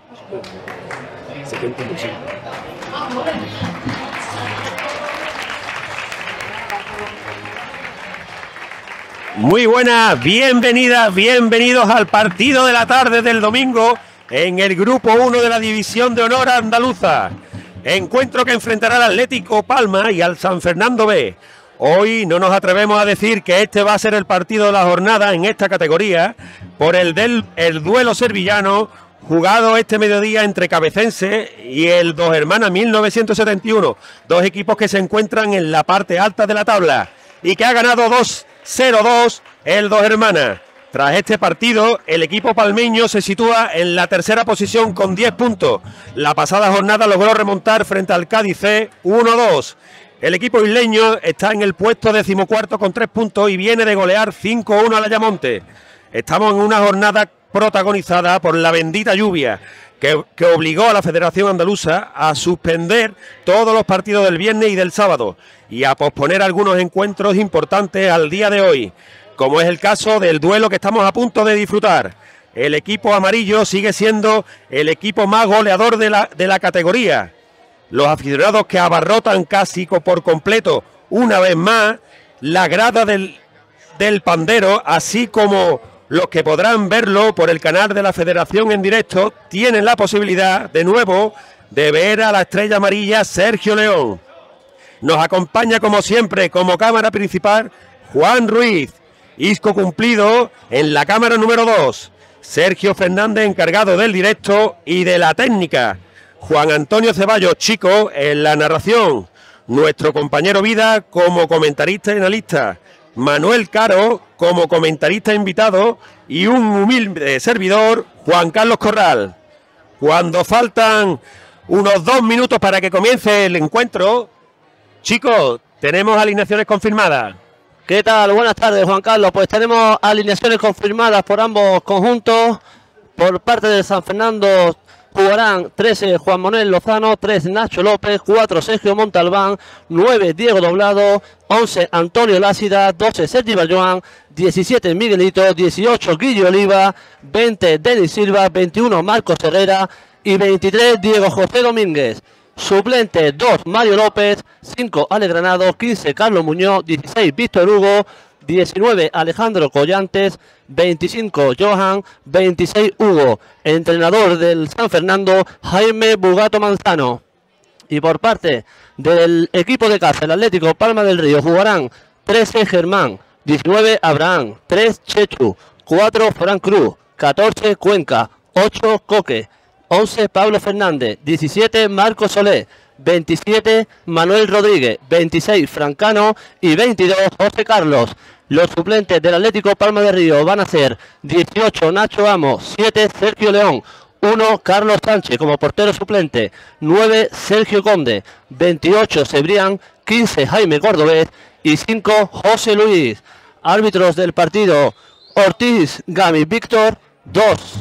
Muy buenas, bienvenidas, bienvenidos al partido de la tarde del domingo en el Grupo 1 de la División de Honor Andaluza. Encuentro que enfrentará al Atlético Palma y al San Fernando B. Hoy no nos atrevemos a decir que este va a ser el partido de la jornada en esta categoría por el duelo sevillano jugado este mediodía entre Cabecense y el Dos Hermanas 1971. Dos equipos que se encuentran en la parte alta de la tabla y que ha ganado 0-2 el Dos Hermanas. Tras este partido, el equipo palmeño se sitúa en la tercera posición con 10 puntos. La pasada jornada logró remontar frente al Cádiz C 1-2. El equipo isleño está en el puesto 14º con 3 puntos y viene de golear 5-1 al Ayamonte. Estamos en una jornada protagonizada por la bendita lluvia que obligó a la Federación Andaluza a suspender todos los partidos del viernes y del sábado y a posponer algunos encuentros importantes al día de hoy, como es el caso del duelo que estamos a punto de disfrutar. El equipo amarillo sigue siendo el equipo más goleador de la categoría. Los aficionados que abarrotan casi por completo una vez más la grada del Pandero, así como los que podrán verlo por el canal de la Federación en directo, tienen la posibilidad de nuevo de ver a la estrella amarilla Sergio León. Nos acompaña como siempre como cámara principal Juan Ruiz, Isco cumplido en la cámara número 2, Sergio Fernández encargado del directo y de la técnica, Juan Antonio Ceballos Chico en la narración, nuestro compañero Vida como comentarista y analista, Manuel Caro como comentarista invitado y un humilde servidor, Juan Carlos Corral. Cuando faltan unos 2 minutos para que comience el encuentro, chicos, tenemos alineaciones confirmadas. ¿Qué tal? Buenas tardes, Juan Carlos. Pues tenemos alineaciones confirmadas por ambos conjuntos. Por parte de San Fernando jugarán 13 Juan Manuel Lozano, 3 Nacho López, 4 Sergio Montalbán, 9 Diego Doblado, 11 Antonio Lásida, 12 Sergi Bayón, 17 Miguelito, 18 Guillo Oliva, 20 Denis Silva, 21 Marcos Herrera y 23 Diego José Domínguez. Suplente 2 Mario López, 5 Ale Granado, 15 Carlos Muñoz, 16 Víctor Hugo, 19 Alejandro Collantes, 25 Johan, 26 Hugo. Entrenador del San Fernando, Jaime Bugato Manzano. Y por parte del equipo de casa, el Atlético Palma del Río, jugarán 13 Germán, 19 Abraham, 3 Chechu, 4 Fran Cruz, 14 Cuenca, 8 Coque, 11 Pablo Fernández, 17 Marcos Solé, 27 Manuel Rodríguez, 26 Francano y 22 José Carlos. Los suplentes del Atlético Palma del Río van a ser 18 Nacho Amos, 7 Sergio León, 1 Carlos Sánchez como portero suplente, 9 Sergio Conde, 28 Cebrián, 15 Jaime Cordobés y 5 José Luis. Árbitros del partido: Ortiz Gami Víctor, 2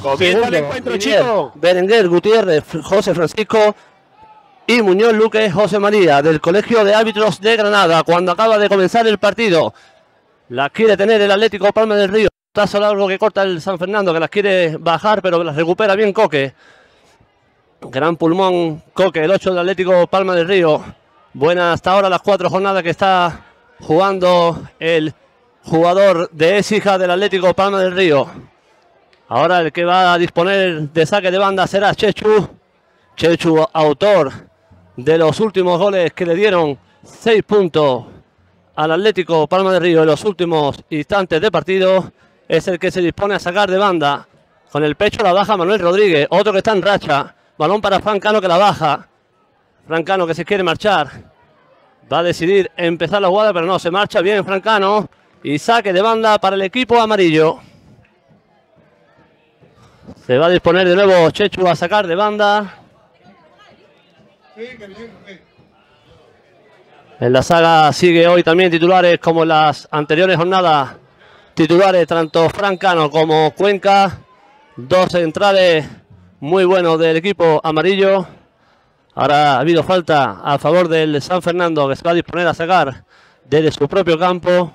Berenguer Gutiérrez José Francisco y Muñoz Luque José María, del Colegio de Árbitros de Granada. Cuando acaba de comenzar el partido, las quiere tener el Atlético Palma del Río. Tazo largo que corta el San Fernando, que las quiere bajar, pero las recupera bien Coque. Gran pulmón Coque, el 8 del Atlético Palma del Río. Buenas hasta ahora las 4 jornadas que está jugando el jugador de Écija del Atlético Palma del Río. Ahora el que va a disponer de saque de banda será Chechu. Chechu, autor de los últimos goles que le dieron 6 puntos al Atlético Palma del Río en los últimos instantes de partido, es el que se dispone a sacar de banda. Con el pecho la baja Manuel Rodríguez, otro que está en racha. Balón para Francano que la baja. Francano que se quiere marchar. Va a decidir empezar la jugada, pero no, se marcha bien Francano. Y saque de banda para el equipo amarillo. Se va a disponer de nuevo Chechu a sacar de banda. En la saga sigue hoy también titulares como en las anteriores jornadas. Titulares tanto Francano como Cuenca. 2 centrales muy buenos del equipo amarillo. Ahora ha habido falta a favor del San Fernando, que se va a disponer a sacar desde su propio campo.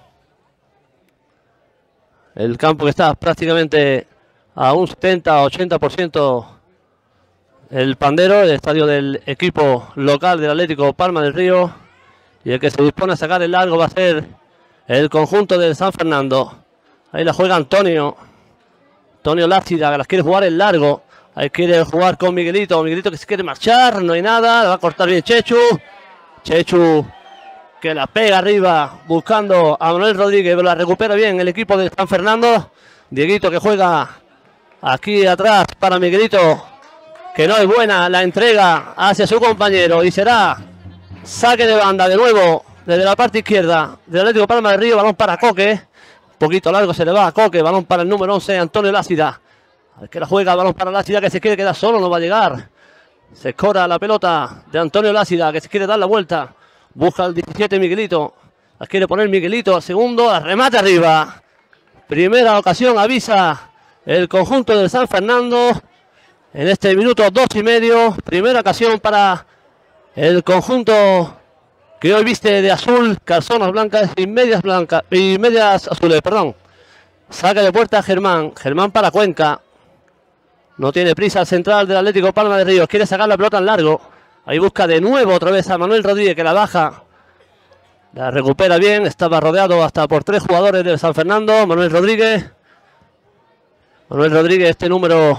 El campo que está prácticamente a un 70-80% el Pandero, el estadio del equipo local del Atlético Palma del Río. Y el que se dispone a sacar el largo va a ser el conjunto del San Fernando. Ahí la juega Antonio Lácida, que las quiere jugar el largo. Ahí quiere jugar con Miguelito. Miguelito que se quiere marchar, no hay nada. La va a cortar bien Chechu. Chechu que la pega arriba buscando a Manuel Rodríguez, pero la recupera bien el equipo de San Fernando. Dieguito que juega aquí atrás para Miguelito, que no es buena la entrega hacia su compañero. Y será saque de banda de nuevo desde la parte izquierda del Atlético Palma del Río. Balón para Coque. Un poquito largo se le va a Coque. Balón para el número 11, Antonio Lácida. Al que la juega, balón para Lácida, que se quiere quedar solo, no va a llegar. Se escora la pelota de Antonio Lácida, que se quiere dar la vuelta. Busca el 17 Miguelito. La quiere poner Miguelito al segundo. La remate arriba. Primera ocasión, avisa el conjunto del San Fernando. En este minuto 2:30. Primera ocasión para el conjunto que hoy viste de azul, calzonas blancas y medias azules, perdón. Saque de puerta Germán para Cuenca. No tiene prisa el central del Atlético Palma de Río. Quiere sacar la pelota en largo. Ahí busca de nuevo otra vez a Manuel Rodríguez, que la baja. La recupera bien. Estaba rodeado hasta por 3 jugadores del San Fernando. Manuel Rodríguez, este número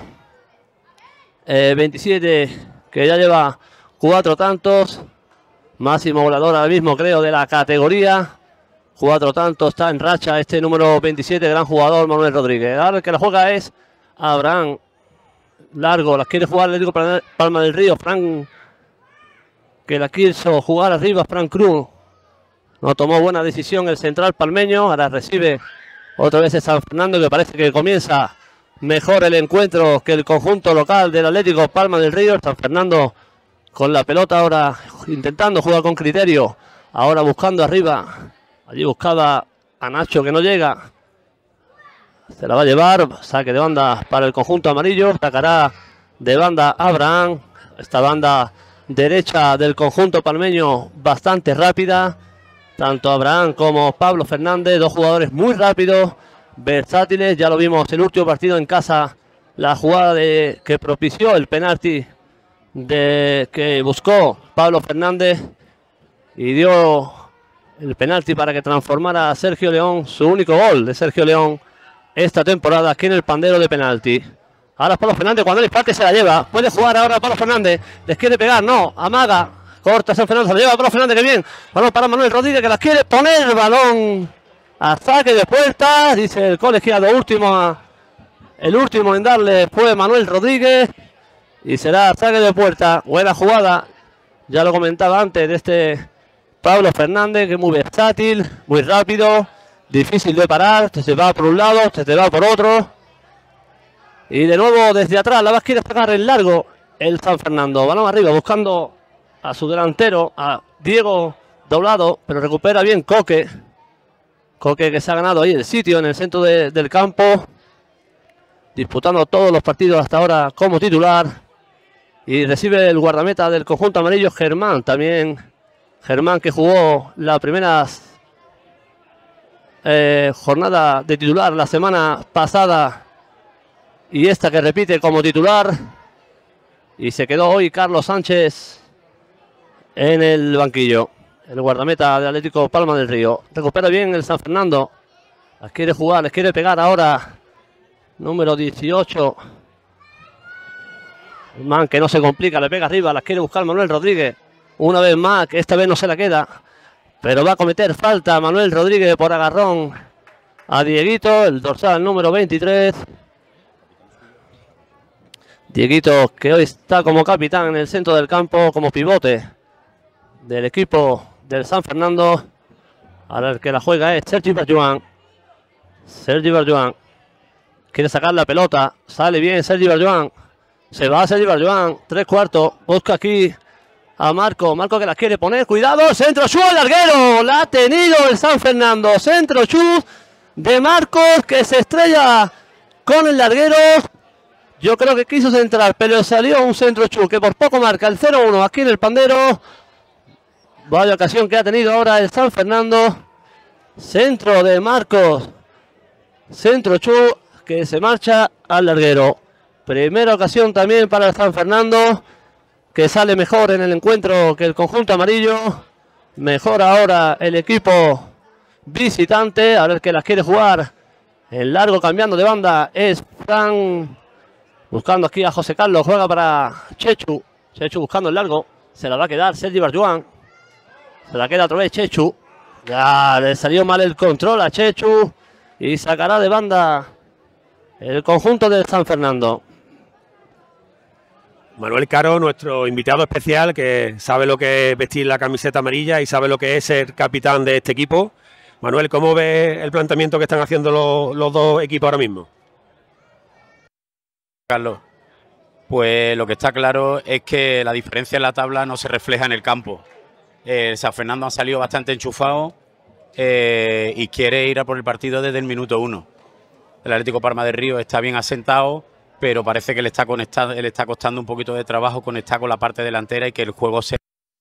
27, que ya lleva 4 tantos. Máximo goleador ahora mismo, creo, de la categoría. 4 tantos, está en racha este número 27, gran jugador Manuel Rodríguez. Ahora el que la juega es Abraham. Largo, la quiere jugar el Atlético Palma del Río. Fran, que la quiso jugar arriba, Fran Cruz. No tomó buena decisión el central palmeño. Ahora recibe otra vez el San Fernando, que parece que comienza mejor el encuentro que el conjunto local del Atlético Palma del Río. San Fernando con la pelota ahora intentando jugar con criterio. Ahora buscando arriba. Allí buscaba a Nacho, que no llega. Se la va a llevar. Saque de banda para el conjunto amarillo. Sacará de banda Abraham. Esta banda derecha del conjunto palmeño bastante rápida. Tanto Abraham como Pablo Fernández, 2 jugadores muy rápidos, versátiles. Ya lo vimos el último partido en casa. La jugada que propició el penalti que buscó Pablo Fernández y dio el penalti para que transformara a Sergio León, su único gol de Sergio León esta temporada aquí en el pandero de penalti. Ahora Pablo Fernández, cuando el empate se la lleva. Puede jugar ahora Pablo Fernández. Les quiere pegar, no, amaga. Corta San Fernando, se la lleva Pablo Fernández, que bien. Balón para Manuel Rodríguez, que la quiere poner. Balón a saque de puerta. Dice el colegiado último. El último en darle fue Manuel Rodríguez. Y será saque de puerta. Buena jugada. Ya lo comentaba antes de este Pablo Fernández, que es muy versátil, muy rápido. Difícil de parar, se va por un lado, se va por otro. Y de nuevo desde atrás, la va a querer sacar en largo el San Fernando. Balón arriba buscando a su delantero, a Diego Doblado, pero recupera bien Coque. Coque, que se ha ganado ahí el sitio en el centro del campo, disputando todos los partidos hasta ahora como titular. Y recibe el guardameta del conjunto amarillo, Germán. También Germán, que jugó la primera jornada de titular la semana pasada y esta que repite como titular. Y se quedó hoy Carlos Sánchez en el banquillo. El guardameta del Atlético Palma del Río. Recupera bien el San Fernando. Las quiere jugar, les quiere pegar ahora. Número 18. El man que no se complica, le pega arriba. Las quiere buscar Manuel Rodríguez. Una vez más, que esta vez no se la queda. Pero va a cometer falta Manuel Rodríguez por agarrón a Dieguito, el dorsal número 23. Dieguito, que hoy está como capitán en el centro del campo, como pivote del equipo del San Fernando. Ahora el que la juega es Sergi Barjuan. Sergi Barjuan quiere sacar la pelota. Sale bien Sergi Barjuan. Se va Sergi Barjuan. 3/4. Busca aquí a Marco. Marco, que la quiere poner. Cuidado. Centro chut al larguero. La ha tenido el San Fernando. Centro chut de Marcos, que se estrella con el larguero. Yo creo que quiso centrar, pero salió un centro chut que por poco marca el 0-1 aquí en el pandero. Vaya ocasión que ha tenido ahora el San Fernando. Centro de Marcos. Centro chut que se marcha al larguero. Primera ocasión también para el San Fernando, que sale mejor en el encuentro que el conjunto amarillo. Mejor ahora el equipo visitante. A ver que las quiere jugar en largo, cambiando de banda. Es Fran, buscando aquí a José Carlos. Juega para Chechu. Chechu buscando el largo. Se la va a quedar Sergi Barjuan. Se la queda otra vez Chechu. Ya le salió mal el control a Chechu. Y sacará de banda el conjunto del San Fernando. Manuel Caro, nuestro invitado especial, que sabe lo que es vestir la camiseta amarilla y sabe lo que es ser capitán de este equipo. Manuel, ¿cómo ves el planteamiento que están haciendo los dos equipos ahora mismo? Carlos, pues lo que está claro es que la diferencia en la tabla no se refleja en el campo. El San Fernando ha salido bastante enchufado y quiere ir a por el partido desde el minuto 1. El Atlético Palma de Río está bien asentado, pero parece que le está costando un poquito de trabajo conectar con la parte delantera y que el juego se...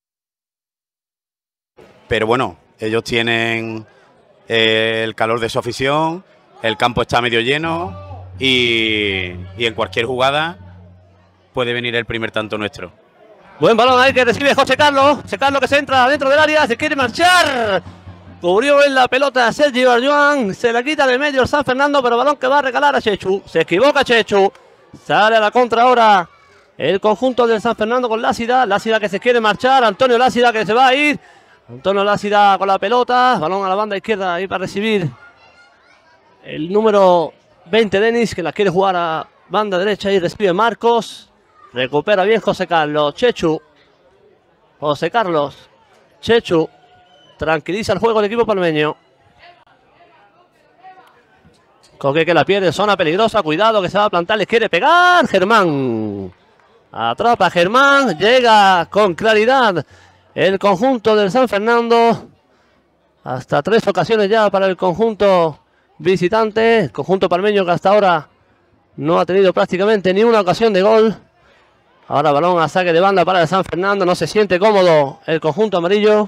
Pero bueno, ellos tienen el calor de su afición, el campo está medio lleno y en cualquier jugada puede venir el primer tanto nuestro. Buen balón ahí que recibe José Carlos. José Carlos que se entra dentro del área, se quiere marchar. Cubrió en la pelota a Sergi Barjuan. Se la quita de medio el San Fernando, pero balón que va a regalar a Chechu. Se equivoca Chechu. Sale a la contra ahora el conjunto del San Fernando con Lácida. Lácida que se quiere marchar. Antonio Lácida que se va a ir. Antonio Lácida con la pelota. Balón a la banda izquierda ahí para recibir el número 20 Denis, que la quiere jugar a banda derecha y recibe Marcos. Recupera bien José Carlos. Chechu. José Carlos. Chechu. Tranquiliza el juego el equipo palmeño. Coque que la pierde, zona peligrosa, cuidado que se va a plantar, les quiere pegar Germán. Atrapa Germán, llega con claridad el conjunto del San Fernando. Hasta 3 ocasiones ya para el conjunto visitante. El conjunto palmeño que hasta ahora no ha tenido prácticamente ni una ocasión de gol. Ahora balón a saque de banda para el San Fernando, no se siente cómodo el conjunto amarillo.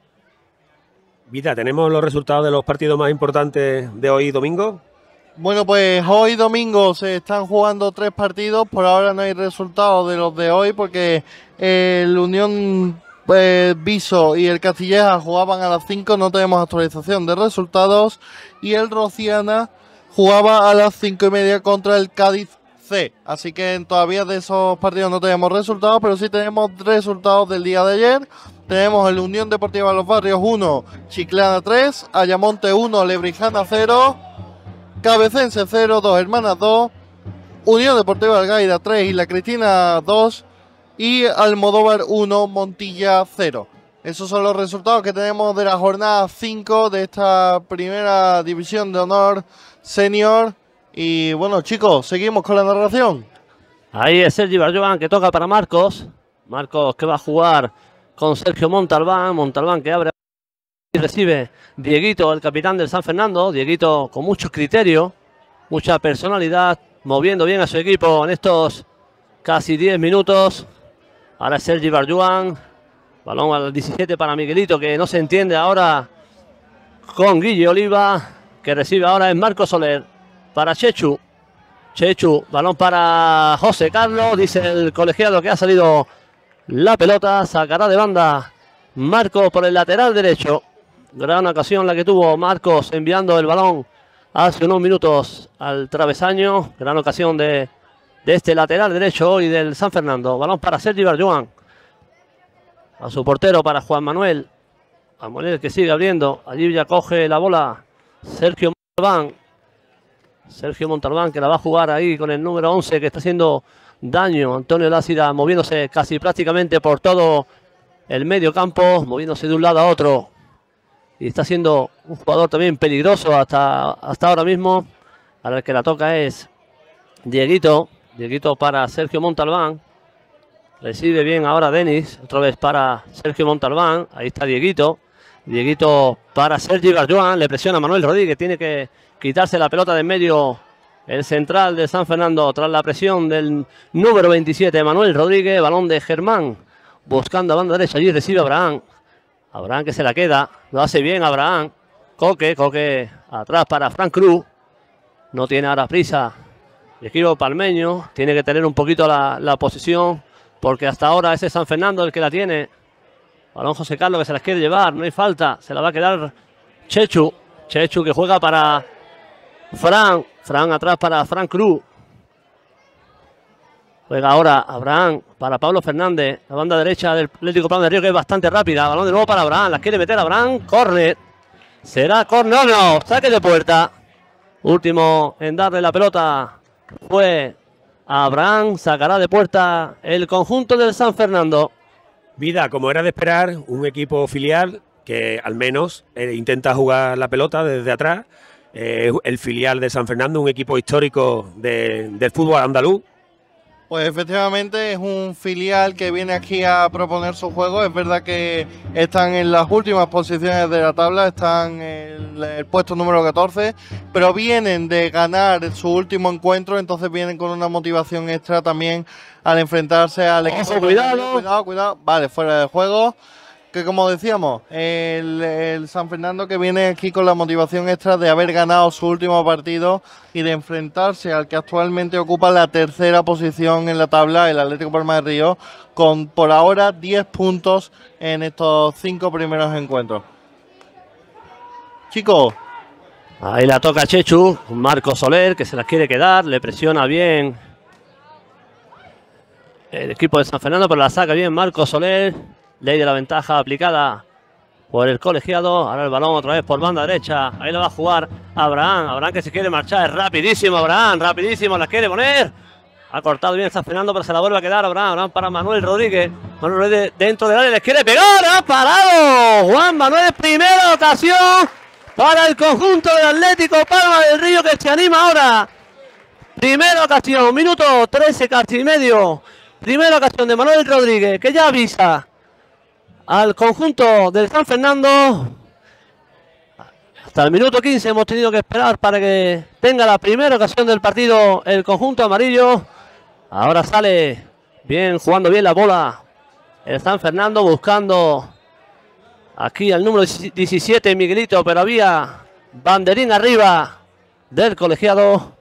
Vida, ¿tenemos los resultados de los partidos más importantes de hoy domingo? Bueno, pues hoy domingo se están jugando 3 partidos. Por ahora no hay resultados de los de hoy porque el Unión Viso y el Castilleja jugaban a las 5. No tenemos actualización de resultados. Y el Rociana jugaba a las 5:30 contra el Cádiz C. Así que todavía de esos partidos no tenemos resultados, pero sí tenemos resultados del día de ayer. Tenemos el Unión Deportiva Los Barrios 1, Chiclana 3, Ayamonte 1, Lebrijana 0, Cabecense 0, Dos Hermanas 2, Unión Deportiva Algaida 3, Isla Cristina 2 y Almodóvar 1, Montilla 0. Esos son los resultados que tenemos de la jornada 5 de esta primera división de honor senior. Y bueno, chicos, seguimos con la narración. Ahí es Sergi Barjuan que toca para Marcos. Marcos que va a jugar con Sergio Montalbán. Montalbán que abre y recibe Dieguito, el capitán del San Fernando. Dieguito con mucho criterio, mucha personalidad, moviendo bien a su equipo en estos casi 10 minutos. Ahora es Sergi Barjuan. Balón al 17 para Miguelito, que no se entiende ahora con Guille Oliva, que recibe ahora es Marcos Soler. Para Chechu. Chechu, balón para José Carlos. Dice el colegiado que ha salido la pelota. Sacará de banda Marcos por el lateral derecho. Gran ocasión la que tuvo Marcos enviando el balón hace unos minutos al travesaño. Gran ocasión de este lateral derecho hoy del San Fernando. Balón para Sergi Barjuan. A su portero para Juan Manuel. Juan Manuel que sigue abriendo. Allí ya coge la bola Sergio Montalbán. Sergio Montalbán que la va a jugar ahí con el número 11 que está haciendo daño. Antonio Lácida moviéndose casi prácticamente por todo el medio campo, moviéndose de un lado a otro. Y está siendo un jugador también peligroso hasta ahora mismo. Ahora el que la toca es Dieguito. Dieguito para Sergio Montalbán. Recibe bien ahora Denis. Otra vez para Sergio Montalbán. Ahí está Dieguito. Dieguito para Sergi Barjuan. Le presiona a Manuel Rodríguez. Tiene que quitarse la pelota de en medio el central de San Fernando tras la presión del número 27, Manuel Rodríguez. Balón de Germán buscando a banda derecha. Allí recibe Abraham. Abraham que se la queda. Lo hace bien Abraham. Coque atrás para Frank Cruz. No tiene ahora prisa El equipo palmeño tiene que tener un poquito la posición, porque hasta ahora ese San Fernando el que la tiene. Balón José Carlos que se las quiere llevar, no hay falta, se la va a quedar Chechu. Chechu que juega para Fran. Fran atrás para Fran Cruz. Juega ahora Abraham para Pablo Fernández. La banda derecha del Atlético Palma del Río que es bastante rápida. Balón de nuevo para Abraham. La quiere meter Abraham. Corre. Será corner. No. Saque de puerta. Último en darle la pelota fue Abraham. Sacará de puerta el conjunto del San Fernando. Vida, como era de esperar, un equipo filial que al menos intenta jugar la pelota desde atrás. El filial de San Fernando, un equipo histórico del fútbol andaluz. Pues efectivamente es un filial que viene aquí a proponer su juego. Es verdad que están en las últimas posiciones de la tabla, están en el puesto número 14, pero vienen de ganar su último encuentro, entonces vienen con una motivación extra también al enfrentarse al equipo. Cuidado. Vale, fuera de juego. Que como decíamos, el San Fernando que viene aquí con la motivación extra de haber ganado su último partido y de enfrentarse al que actualmente ocupa la tercera posición en la tabla, el Atlético Palma del Río, con por ahora 10 puntos en estos 5 primeros encuentros. Chicos. Ahí la toca Chechu, Marco Soler que se la quiere quedar, le presiona bien el equipo de San Fernando, pero la saca bien Marco Soler. Ley de la ventaja aplicada por el colegiado. Ahora el balón otra vez por banda derecha. Ahí lo va a jugar Abraham. Abraham que se quiere marchar. Es rapidísimo Abraham. Rapidísimo. La quiere poner. Ha cortado bien San Fernando, pero se la vuelve a quedar Abraham. Abraham para Manuel Rodríguez. Manuel Rodríguez dentro del área. Les quiere pegar. ¡Ha parado! Juan Manuel, primera ocasión para el conjunto del Atlético Palma del Río que se anima ahora. Primera ocasión. Minuto 13 casi y medio. Primera ocasión de Manuel Rodríguez que ya avisa al conjunto del San Fernando. Hasta el minuto 15 hemos tenido que esperar para que tenga la primera ocasión del partido el conjunto amarillo. Ahora sale bien, jugando bien la bola el San Fernando, buscando aquí al número 17 Miguelito, pero había banderín arriba del colegiado.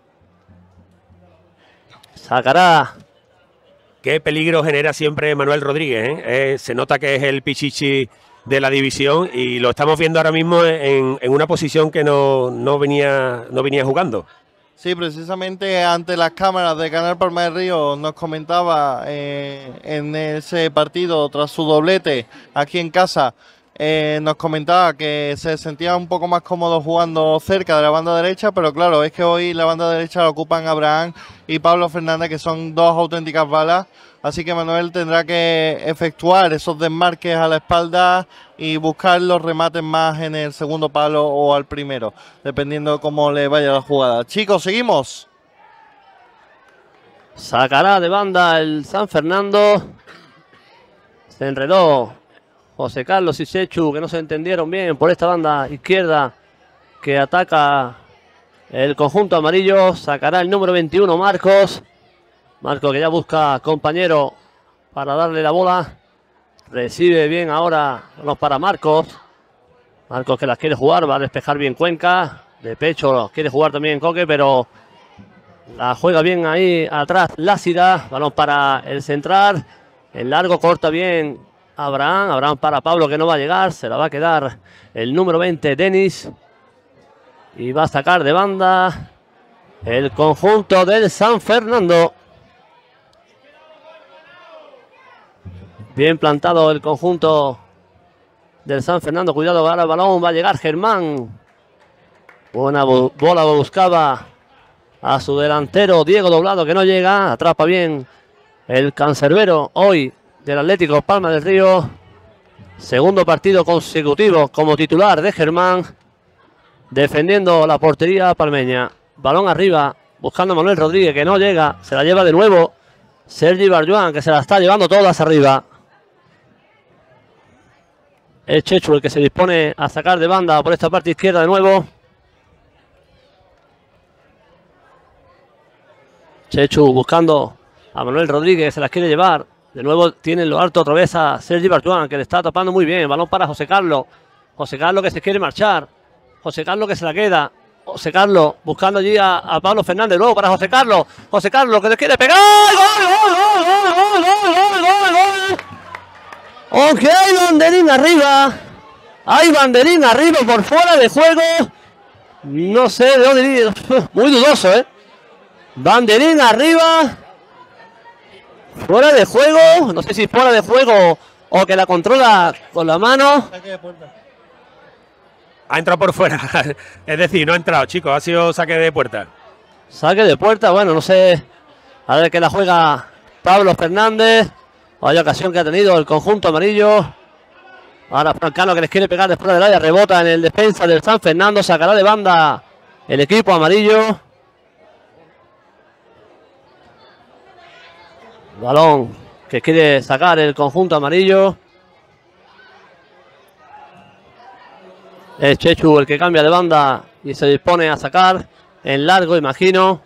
Sacará. Qué peligro genera siempre Manuel Rodríguez, ¿eh? Se nota que es el pichichi de la división y lo estamos viendo ahora mismo en una posición que no venía jugando. Sí, precisamente ante las cámaras de Canal Palma del Río nos comentaba en ese partido tras su doblete aquí en casa. Nos comentaba que se sentía un poco más cómodo jugando cerca de la banda derecha, pero claro, es que hoy la banda derecha la ocupan Abraham y Pablo Fernández, que son dos auténticas balas, así que Manuel tendrá que efectuar esos desmarques a la espalda y buscar los remates más en el segundo palo o al primero, dependiendo de cómo le vaya la jugada. Chicos, seguimos. Sacará de banda el San Fernando. Se enredó José Carlos y Chechu, que no se entendieron bien por esta banda izquierda que ataca el conjunto amarillo. Sacará el número 21 Marcos. Marcos que ya busca compañero para darle la bola. Recibe bien ahora los para Marcos. Marcos que las quiere jugar, va a despejar bien Cuenca. De pecho quiere jugar también Coque, pero la juega bien ahí atrás Lácida. Balón para el central. El largo corta bien Abraham para Pablo que no va a llegar, se la va a quedar el número 20 Denis y va a sacar de banda el conjunto del San Fernando. Bien plantado el conjunto del San Fernando, cuidado ahora el balón, va a llegar Germán. Buena bola buscaba a su delantero Diego Doblado que no llega, atrapa bien el cancerbero hoy del Atlético Palma del Río. Segundo partido consecutivo como titular de Germán, defendiendo la portería palmeña. Balón arriba, buscando a Manuel Rodríguez que no llega, se la lleva de nuevo Sergi Barjuan que se la está llevando todas arriba. Es Chechu el que se dispone a sacar de banda por esta parte izquierda de nuevo. Chechu buscando a Manuel Rodríguez, se las quiere llevar. De nuevo tiene en lo alto otra vez a Sergi Barjuan que le está tapando muy bien. Balón para José Carlos. José Carlos que se quiere marchar. José Carlos que se la queda. José Carlos buscando allí a Pablo Fernández. Luego para José Carlos. José Carlos que le quiere pegar. ¡Gol! Ok, hay banderín arriba. Hay banderín arriba por fuera de juego. No sé de dónde ir. Muy dudoso, ¿eh? Banderín arriba. Fuera de juego. No sé si fuera de juego o que la controla con la mano. Ha entrado por fuera. Es decir, no ha entrado, chicos. Ha sido saque de puerta. Saque de puerta. Bueno, no sé. A ver que la juega Pablo Fernández. Vaya ocasión que ha tenido el conjunto amarillo. Ahora Francano que les quiere pegar después del área. Rebota en el defensa del San Fernando. Sacará de banda el equipo amarillo. Balón que quiere sacar el conjunto amarillo. Es Chechu el que cambia de banda y se dispone a sacar en largo, imagino.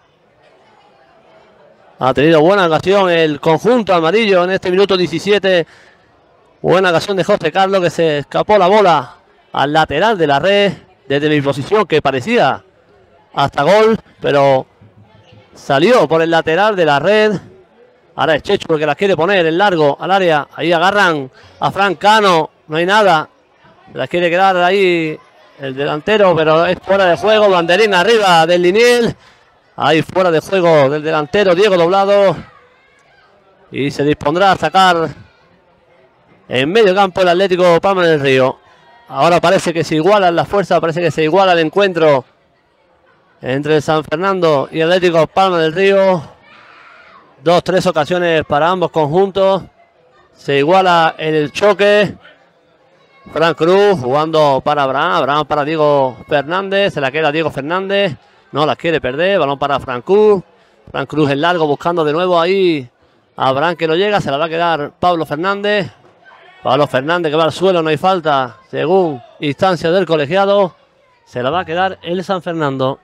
Ha tenido buena ocasión el conjunto amarillo en este minuto 17. Buena ocasión de José Carlos que se escapó la bola al lateral de la red desde mi posición que parecía hasta gol, pero salió por el lateral de la red. Ahora es Chechu el que la quiere poner en largo al área. Ahí agarran a Francano. No hay nada. La quiere quedar ahí el delantero, pero es fuera de juego. Banderín arriba del Liniel. Ahí fuera de juego del delantero Diego Doblado. Y se dispondrá a sacar en medio campo el Atlético Palma del Río. Ahora parece que se igualan las fuerzas. Parece que se iguala el encuentro entre el San Fernando y Atlético Palma del Río. 2-3 ocasiones para ambos conjuntos. Se iguala el choque. Fran Cruz jugando para Abraham. Abraham para Diego Fernández. Se la queda Diego Fernández. No la quiere perder. Balón para Fran Cruz. Fran Cruz en largo buscando de nuevo ahí a Abraham que no llega. Se la va a quedar Pablo Fernández. Pablo Fernández que va al suelo. No hay falta. Según instancia del colegiado. Se la va a quedar el San Fernando.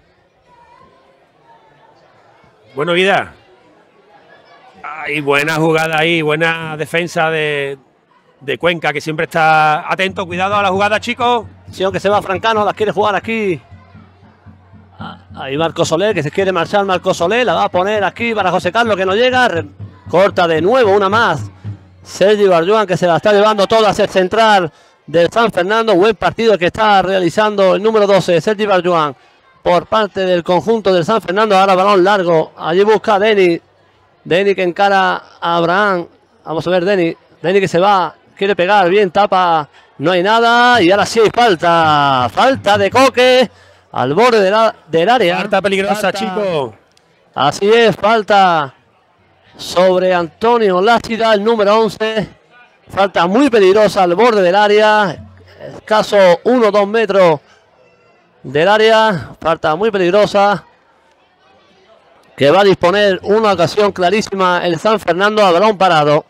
Bueno, Vida. Hay buena jugada ahí. Buena defensa de Cuenca, que siempre está atento. Cuidado a la jugada, chicos. Acción que se va Francano, la quiere jugar aquí. Ahí Marco Soler, que se quiere marchar Marco Soler. La va a poner aquí para José Carlos, que no llega. Corta de nuevo, una más. Sergi Barjuan, que se la está llevando toda hacia el central del San Fernando. Buen partido que está realizando el número 12, Sergi Barjuan, por parte del conjunto del San Fernando. Ahora balón largo. Allí busca Deni. Deni que encara a Abraham. Vamos a ver Deni. Deni que se va. Quiere pegar, bien, tapa, no hay nada. Y ahora sí hay falta. Falta de Coque al borde del área. Falta peligrosa, chicos. Así es, falta sobre Antonio Láchida, el número 11. Falta muy peligrosa al borde del área. Escaso 1-2 metros del área. Falta muy peligrosa. Que va a disponer una ocasión clarísima el San Fernando a balón parado.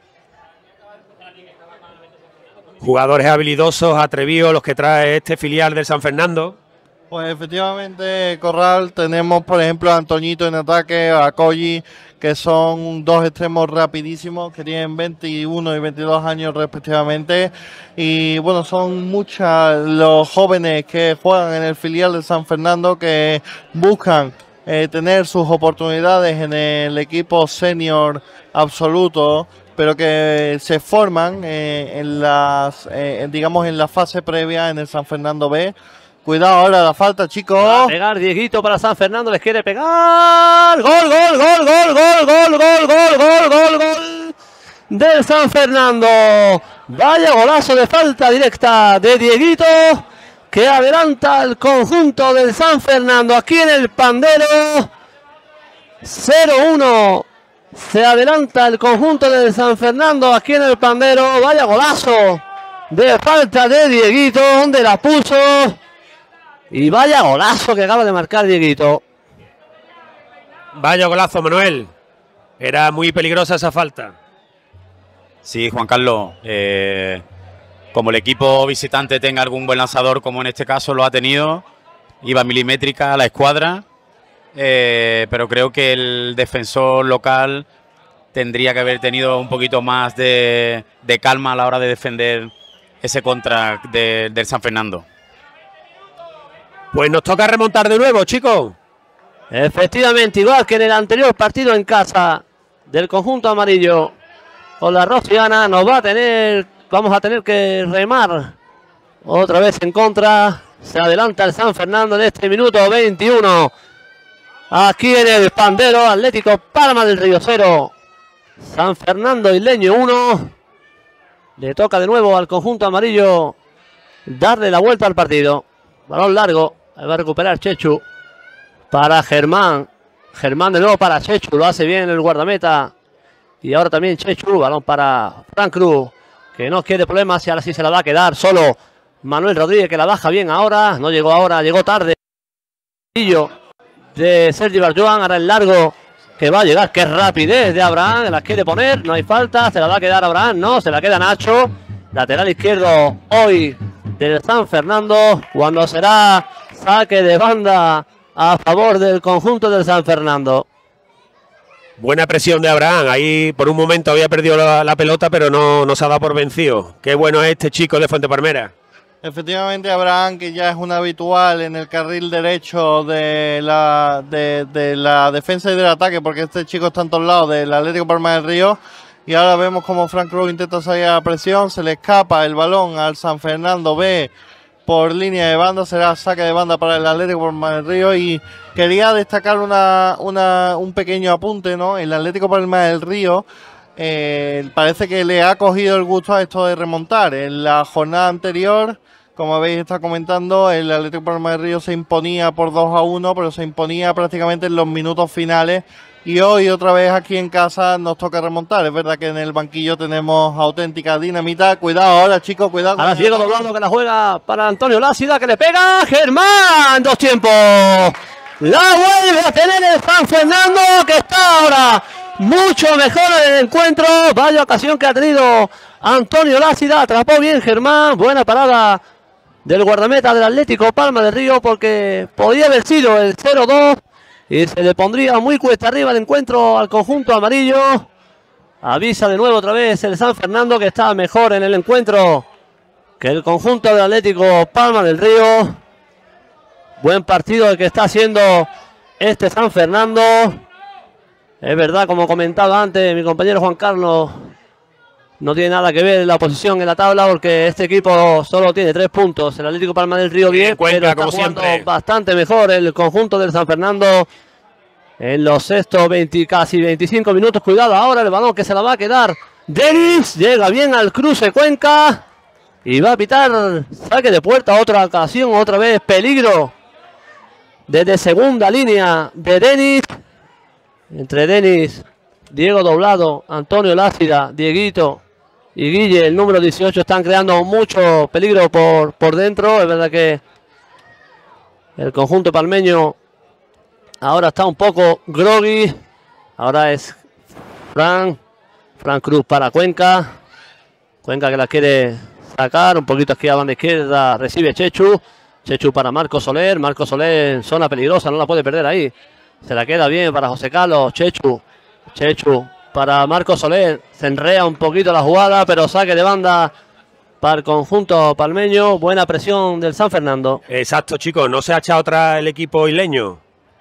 Jugadores habilidosos, atrevidos, los que trae este filial del San Fernando. Pues efectivamente, Corral, tenemos por ejemplo a Antoñito en ataque, a Koji, que son dos extremos rapidísimos que tienen 21 y 22 años respectivamente. Y bueno, son muchos los jóvenes que juegan en el filial de San Fernando que buscan tener sus oportunidades en el equipo senior absoluto, pero que se forman en las, digamos, en la fase previa en el San Fernando B. Cuidado ahora la falta, chicos. Va a pegar Dieguito para San Fernando, les quiere pegar. Gol, gol, gol, gol, gol, gol, gol, gol, gol, gol, gol del San Fernando. Vaya golazo de falta directa de Dieguito, que adelanta al conjunto del San Fernando aquí en el Pandero. 0-1. Se adelanta el conjunto del San Fernando aquí en el Pandero. Vaya golazo de falta de Dieguito, donde la puso. Y vaya golazo que acaba de marcar Dieguito. Vaya golazo, Manuel. Era muy peligrosa esa falta. Sí, Juan Carlos. Como el equipo visitante tenga algún buen lanzador, como en este caso lo ha tenido, iba milimétrica a la escuadra. Pero creo que el defensor local tendría que haber tenido un poquito más de calma a la hora de defender ese contra del San Fernando. Pues nos toca remontar de nuevo, chicos. Efectivamente, igual que en el anterior partido en casa del conjunto amarillo con la Rociana, vamos a tener que remar otra vez en contra. Se adelanta el San Fernando en este minuto 21. Aquí en el Pandero, Atlético Palma del Río 0. San Fernando Isleño 1. Le toca de nuevo al conjunto amarillo darle la vuelta al partido. Balón largo. Va a recuperar Chechu. Para Germán. Germán de nuevo para Chechu. Lo hace bien el guardameta. Y ahora también Chechu. Balón para Frank Cruz, que no quiere problemas y ahora sí se la va a quedar solo Manuel Rodríguez, que la baja bien ahora. No llegó ahora, llegó tarde. De Sergi Barjuan, ahora el largo que va a llegar. Qué rapidez de Abraham, la quiere poner, no hay falta, se la va a quedar Abraham, no, se la queda Nacho. Lateral izquierdo hoy del San Fernando, cuando será saque de banda a favor del conjunto del San Fernando. Buena presión de Abraham, ahí por un momento había perdido la pelota, pero no se ha dado por vencido. Qué bueno es este chico de Fuente Palmera. Efectivamente, Abraham, que ya es un habitual en el carril derecho de la defensa y del ataque, porque este chico está en todos lados del Atlético Palma del Río. Y ahora vemos como Frank Cruz intenta salir a la presión, se le escapa el balón al San Fernando B por línea de banda, será saque de banda para el Atlético Palma del Río. Y quería destacar un pequeño apunte, ¿no? El Atlético Palma del Río parece que le ha cogido el gusto a esto de remontar. En la jornada anterior, como habéis estado comentando, el Atlético Palma del Río se imponía por 2-1, pero se imponía prácticamente en los minutos finales. Y hoy otra vez aquí en casa nos toca remontar. Es verdad que en el banquillo tenemos auténtica dinamita. Cuidado ahora, chicos, cuidado. Ahora Diego Doblado, que la juega para Antonio Lácida, que le pega Germán. 2 tiempos. La vuelve a tener el San Fernando, que está ahora mucho mejor en el encuentro. Vaya ocasión que ha tenido Antonio Lácida. Atrapó bien Germán. Buena parada del guardameta del Atlético Palma del Río, porque podía haber sido el 0-2 y se le pondría muy cuesta arriba el encuentro al conjunto amarillo. Avisa de nuevo otra vez el San Fernando, que está mejor en el encuentro que el conjunto del Atlético Palma del Río. Buen partido el que está haciendo este San Fernando. Es verdad, como comentaba antes mi compañero Juan Carlos, no tiene nada que ver la posición en la tabla, porque este equipo solo tiene 3 puntos. El Atlético Palma del Río bien, pero está jugando bastante mejor el conjunto del San Fernando en los sextos casi 25 minutos. Cuidado ahora el balón, que se la va a quedar Denis. Llega bien al cruce Cuenca y va a pitar saque de puerta. Otra ocasión, otra vez peligro desde segunda línea de Denis. Entre Denis, Diego Doblado, Antonio Lácida, Dieguito y Guille, el número 18, están creando mucho peligro por dentro. Es verdad que el conjunto palmeño ahora está un poco groggy. Ahora es Frank Cruz para Cuenca. Cuenca, que la quiere sacar un poquito aquí a banda izquierda. Recibe Chechu. Chechu para Marco Soler. Marco Soler en zona peligrosa, no la puede perder ahí. Se la queda bien para José Carlos. Chechu para Marco Soler. Se enrea un poquito la jugada, pero saque de banda para el conjunto palmeño. Buena presión del San Fernando. Exacto, chicos. No se ha echado atrás el equipo isleño.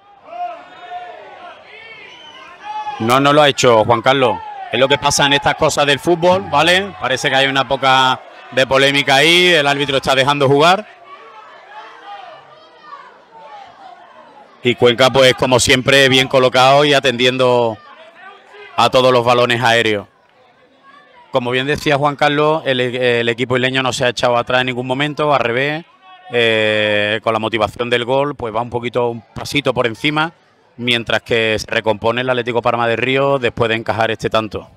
No lo ha hecho, Juan Carlos. Es lo que pasa en estas cosas del fútbol, ¿vale? Parece que hay una poca de polémica ahí. El árbitro está dejando jugar. Y Cuenca, pues como siempre, bien colocado y atendiendo a todos los balones aéreos. Como bien decía Juan Carlos, el equipo isleño no se ha echado atrás en ningún momento, al revés. Con la motivación del gol, pues va un pasito por encima, mientras que se recompone el Atlético Palma del Río después de encajar este tanto.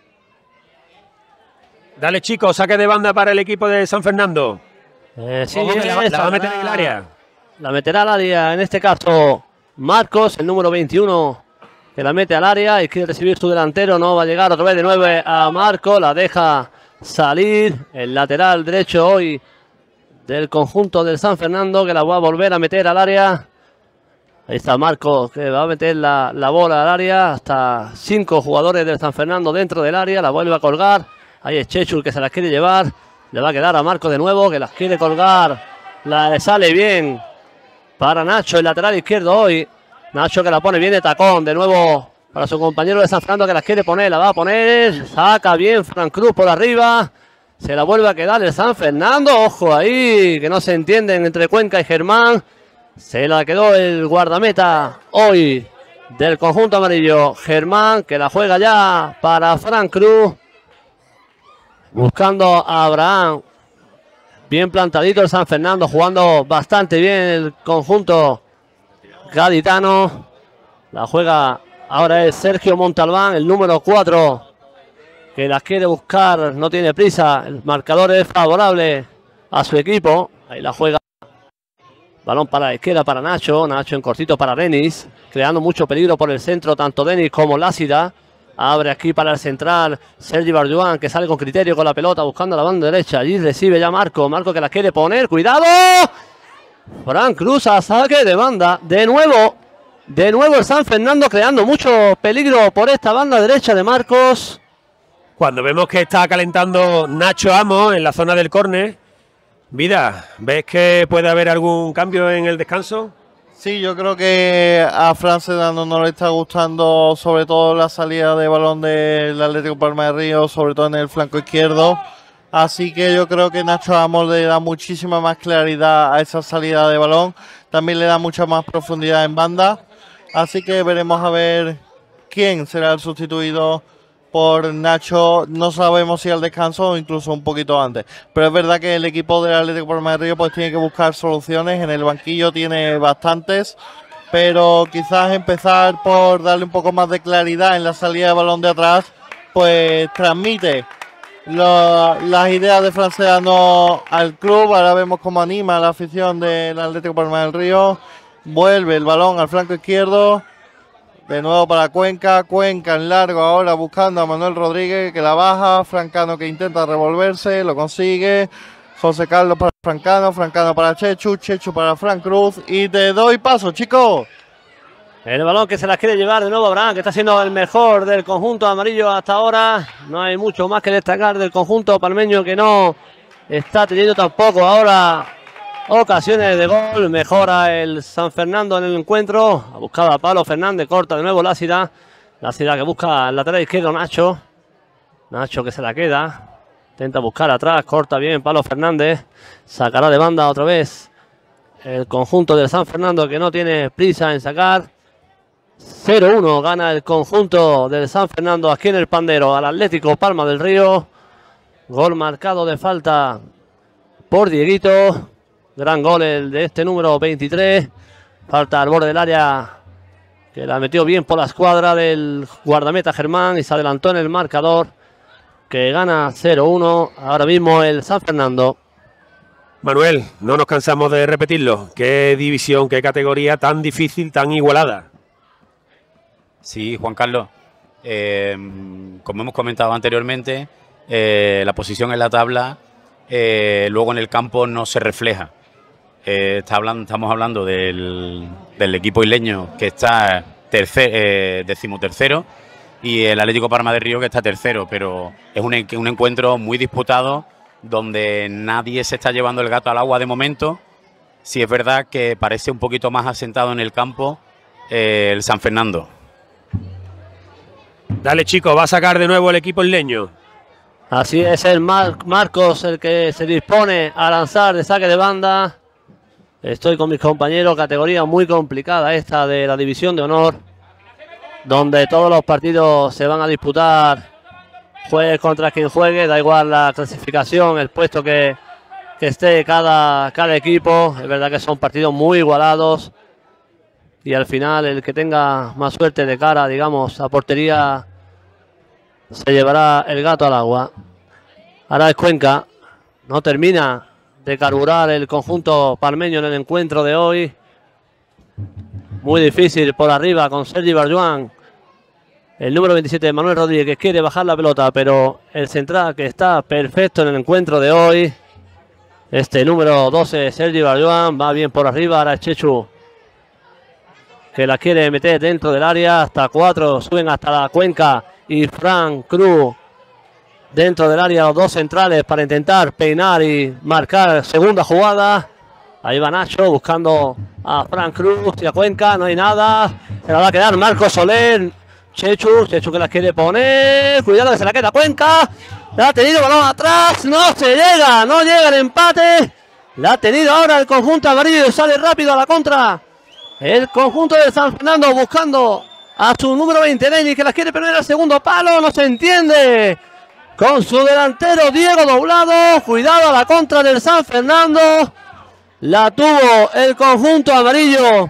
Dale, chicos, saque de banda para el equipo de San Fernando. Sí, la va a meter en el área. La meterá al área, en este caso Marcos, el número 21, que la mete al área y quiere recibir su delantero. No va a llegar otra vez de 9 a Marcos, la deja salir el lateral derecho hoy del conjunto del San Fernando, que la va a volver a meter al área. Ahí está Marcos, que va a meter la bola al área. Hasta 5 jugadores del San Fernando dentro del área, la vuelve a colgar. Ahí es Chechu, que se las quiere llevar. Le va a quedar a Marcos de nuevo, que las quiere colgar. La sale bien para Nacho, el lateral izquierdo hoy. Nacho que la pone bien de tacón, de nuevo para su compañero de San Fernando que la quiere poner, la va a poner, saca bien Fran Cruz por arriba, se la vuelve a quedar el San Fernando, ojo ahí, que no se entienden entre Cuenca y Germán, se la quedó el guardameta hoy del conjunto amarillo, Germán, que la juega ya para Fran Cruz, buscando a Abraham, bien plantadito el San Fernando, jugando bastante bien el conjunto gaditano, la juega ahora es Sergio Montalbán, el número 4, que la quiere buscar, no tiene prisa, el marcador es favorable a su equipo, ahí la juega, balón para la izquierda para Nacho, Nacho en cortito para Denis, creando mucho peligro por el centro, tanto Denis como Lácida, abre aquí para el central, Sergi Barjuan que sale con criterio con la pelota, buscando la banda derecha, allí recibe ya Marco que la quiere poner, cuidado, Fran Cruz a saque de banda, de nuevo el San Fernando creando mucho peligro por esta banda derecha de Marcos. Cuando vemos que está calentando Nacho Amos en la zona del córner, Vida, ¿ves que puede haber algún cambio en el descanso? Sí, yo creo que a Fran Sedano no le está gustando sobre todo la salida de balón del Atlético Palma de Río, sobre todo en el flanco izquierdo. Así que yo creo que Nacho Amos le da muchísima más claridad a esa salida de balón. También le da mucha más profundidad en banda. Así que veremos a ver quién será el sustituido por Nacho. No sabemos si al descanso o incluso un poquito antes. Pero es verdad que el equipo del Atlético Palma de Río pues tiene que buscar soluciones. En el banquillo tiene bastantes. Pero quizás empezar por darle un poco más de claridad en la salida de balón de atrás, pues transmite las ideas de Fran Sedano al club. Ahora vemos cómo anima a la afición del Atlético Palma del Río. Vuelve el balón al flanco izquierdo. De nuevo para Cuenca. Cuenca en largo ahora buscando a Manuel Rodríguez que la baja. Francano que intenta revolverse. Lo consigue. José Carlos para Francano. Francano para Chechu. Chechu para Fran Cruz. Y te doy paso, chicos. El balón que se la quiere llevar de nuevo Abraham, que está siendo el mejor del conjunto amarillo hasta ahora. No hay mucho más que destacar del conjunto palmeño, que no está teniendo tampoco ahora ocasiones de gol. Mejora el San Fernando en el encuentro. Ha buscado a Pablo Fernández, corta de nuevo Lácida. Lácida que busca el lateral izquierdo Nacho. Nacho que se la queda. Intenta buscar atrás, corta bien Pablo Fernández. Sacará de banda otra vez el conjunto del San Fernando, que no tiene prisa en sacar. 0-1 gana el conjunto del San Fernando aquí en el Pandero al Atlético Palma del Río. Gol marcado de falta por Dieguito. Gran gol el de este número 23. Falta al borde del área, que la metió bien por la escuadra del guardameta Germán y se adelantó en el marcador, que gana 0-1 ahora mismo el San Fernando. Manuel, no nos cansamos de repetirlo. Qué división, qué categoría tan difícil, tan igualada. Sí, Juan Carlos, como hemos comentado anteriormente, la posición en la tabla luego en el campo no se refleja. Estamos hablando del equipo isleño, que está decimotercero, y el Atlético Palma de Río, que está tercero, pero es un encuentro muy disputado donde nadie se está llevando el gato al agua de momento. Sí es verdad que parece un poquito más asentado en el campo el San Fernando. Dale, chicos, va a sacar de nuevo el equipo isleño. Así es, el Marcos el que se dispone a lanzar de saque de banda. Estoy con mis compañeros, categoría muy complicada esta de la División de Honor, donde todos los partidos se van a disputar, juegue contra quien juegue, da igual la clasificación, el puesto que esté cada equipo. Es verdad que son partidos muy igualados y al final el que tenga más suerte de cara, digamos, a portería, se llevará el gato al agua. Ahora es Cuenca, no termina de carburar el conjunto palmeño en el encuentro de hoy. Muy difícil por arriba con Sergi Barjuan. El número 27, Manuel Rodríguez, que quiere bajar la pelota, pero el central que está perfecto en el encuentro de hoy. Este número 12, Sergi Barjuan, va bien por arriba. Ahora es Chechu, que la quiere meter dentro del área. Hasta 4, suben hasta la Cuenca y Fran Cruz dentro del área, los dos centrales para intentar peinar y marcar segunda jugada. Ahí va Nacho buscando a Frank Cruz y a Cuenca. No hay nada. Se la va a quedar Marcos Soler. Chechu que la quiere poner. Cuidado que se la queda Cuenca. La ha tenido balón atrás. No se llega. No llega el empate. La ha tenido ahora el conjunto amarillo y sale rápido a la contra. El conjunto de San Fernando buscando a su número 20, Denis, que la quiere poner al segundo palo. No se entiende. Con su delantero Diego Doblado. Cuidado a la contra del San Fernando. La tuvo el conjunto amarillo.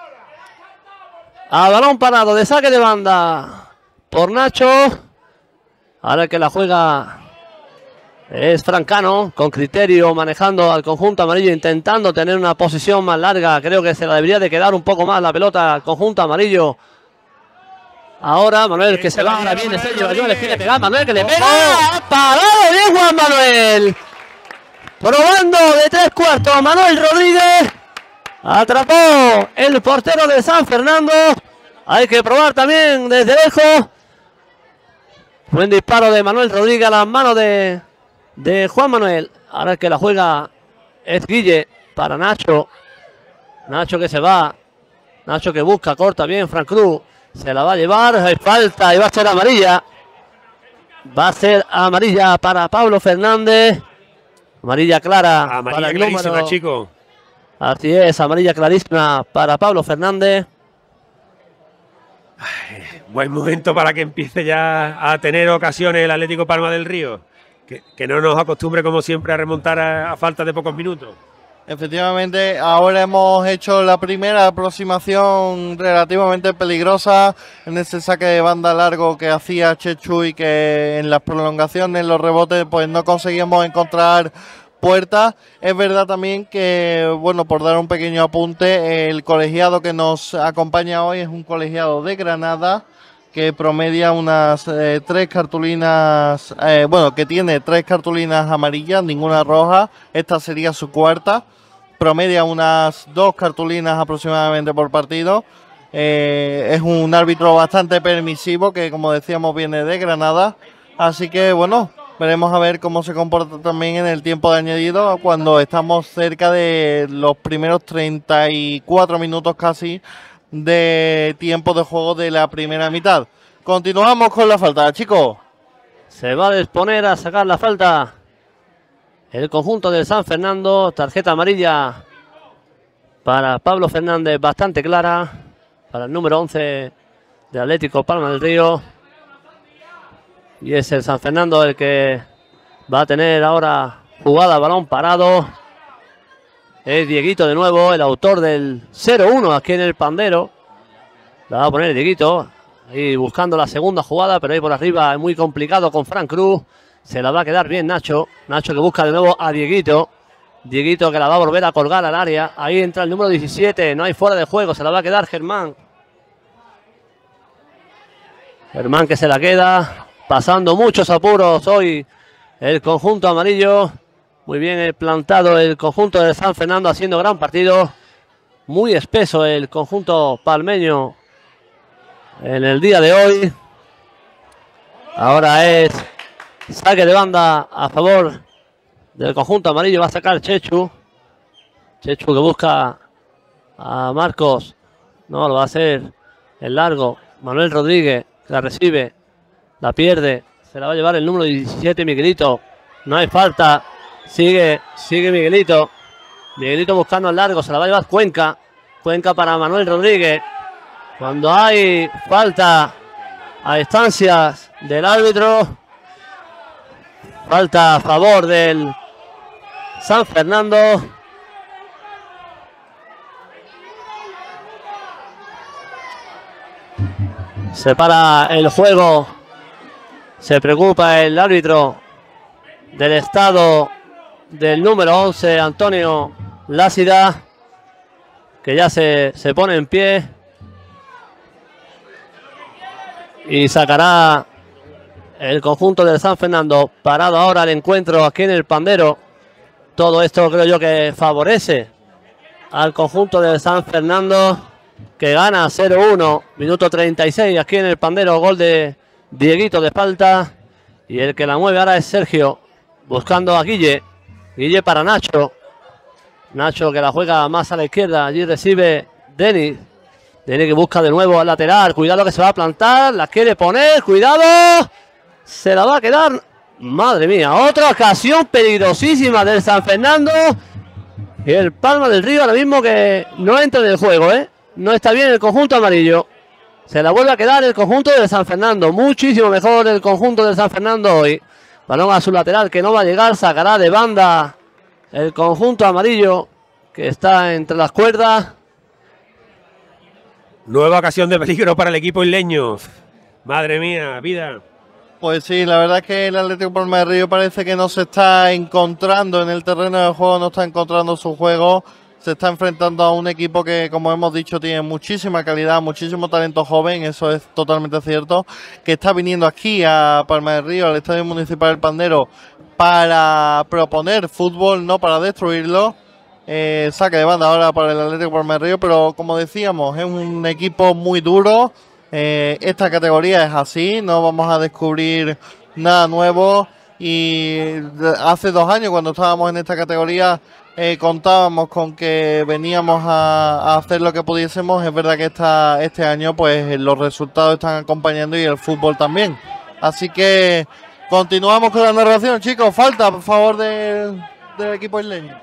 A balón parado de saque de banda por Nacho. Ahora el que la juega es Francano, con criterio, manejando al conjunto amarillo, intentando tener una posición más larga. Creo que se la debería de quedar un poco más la pelota al conjunto amarillo. Ahora Manuel, que se va, ahora viene Sergio Bayón, le quiere pegar, Manuel, que le pega. ¡Parado bien Juan Manuel! Probando de 3/4 Manuel Rodríguez. Atrapó el portero de San Fernando. Hay que probar también desde lejos. Buen disparo de Manuel Rodríguez a las manos de Juan Manuel. Ahora el que la juega es Guille para Nacho. Nacho que se va. Nacho que busca, corta bien Frank Cruz. Se la va a llevar. Hay falta y va a ser amarilla. Va a ser amarilla para Pablo Fernández. Amarilla clara. Amarilla para el clarísima, número. chico. Así es, amarilla clarísima para Pablo Fernández. Buen momento para que empiece ya a tener ocasiones el Atlético Palma del Río. Que no nos acostumbre como siempre a remontar a falta de pocos minutos. Efectivamente, ahora hemos hecho la primera aproximación relativamente peligrosa en ese saque de banda largo que hacía Chechu y que en las prolongaciones, en los rebotes, pues no conseguíamos encontrar puertas. Es verdad también que, bueno, por dar un pequeño apunte, el colegiado que nos acompaña hoy es un colegiado de Granada que promedia unas 3 cartulinas, que tiene 3 cartulinas amarillas, ninguna roja. Esta sería su cuarta. Promedia unas 2 cartulinas aproximadamente por partido. Es un árbitro bastante permisivo que, como decíamos, viene de Granada. Así que, bueno, veremos a ver cómo se comporta también en el tiempo de añadido cuando estamos cerca de los primeros 34 minutos casi de tiempo de juego de la primera mitad. Continuamos con la falta, chicos. Se va a disponer a sacar la falta el conjunto de San Fernando. Tarjeta amarilla para Pablo Fernández, bastante clara, para el número 11 de Atlético Palma del Río. Y es el San Fernando el que va a tener ahora jugada, balón parado. Es Dieguito de nuevo, el autor del 0-1 aquí en el Pandero. La va a poner Dieguito, ahí buscando la segunda jugada, pero ahí por arriba es muy complicado con Frank Cruz. Se la va a quedar bien Nacho. Nacho que busca de nuevo a Dieguito. Dieguito que la va a volver a colgar al área. Ahí entra el número 17, no hay fuera de juego, se la va a quedar Germán. Germán que se la queda, pasando muchos apuros hoy el conjunto amarillo. Muy bien plantado el conjunto de San Fernando, haciendo gran partido. Muy espeso el conjunto palmeño en el día de hoy. Ahora es saque de banda a favor del conjunto amarillo. Va a sacar Chechu. Chechu que busca a Marcos. No, lo va a hacer el largo. Manuel Rodríguez la recibe. La pierde. Se la va a llevar el número 17, Miguelito. No hay falta. Sigue Miguelito. Miguelito buscando al largo. Se la va a llevar Cuenca. Cuenca para Manuel Rodríguez. Cuando hay falta a instancias del árbitro. Falta a favor del San Fernando. Se para el juego. Se preocupa el árbitro del estado del número 11, Antonio Lácida, que ya se pone en pie. Y sacará el conjunto del San Fernando. Parado ahora el encuentro aquí en el Pandero. Todo esto creo yo que favorece al conjunto del San Fernando, que gana 0-1. Minuto 36 aquí en el Pandero. Gol de Dieguito de falta. Y el que la mueve ahora es Sergio, buscando a Guille. Guille para Nacho. Nacho que la juega más a la izquierda. Allí recibe Denis. Denis que busca de nuevo al lateral. Cuidado que se va a plantar. La quiere poner. Cuidado. Se la va a quedar. Madre mía. Otra ocasión peligrosísima del San Fernando. Y el Palma del Río ahora mismo que no entra en el juego, ¿eh? No está bien el conjunto amarillo. Se la vuelve a quedar el conjunto del San Fernando. Muchísimo mejor el conjunto del San Fernando hoy. Balón a su lateral que no va a llegar. Sacará de banda el conjunto amarillo que está entre las cuerdas. Nueva ocasión de peligro para el equipo isleño. Madre mía, vida. Pues sí, la verdad es que el Atlético Palma del Río parece que no se está encontrando en el terreno del juego, no está encontrando su juego. Se está enfrentando a un equipo que, como hemos dicho, tiene muchísima calidad, muchísimo talento joven, eso es totalmente cierto, que está viniendo aquí a Palma del Río, al Estadio Municipal del Pandero, para proponer fútbol, no para destruirlo. Saque de banda ahora para el Atlético Palma del Río, pero como decíamos, es un equipo muy duro. Esta categoría es así, no vamos a descubrir nada nuevo. Y hace 2 años, cuando estábamos en esta categoría, contábamos con que veníamos a hacer lo que pudiésemos. Es verdad que este año pues los resultados están acompañando y el fútbol también. Así que continuamos con la narración, chicos. Falta, por favor, del equipo isleño.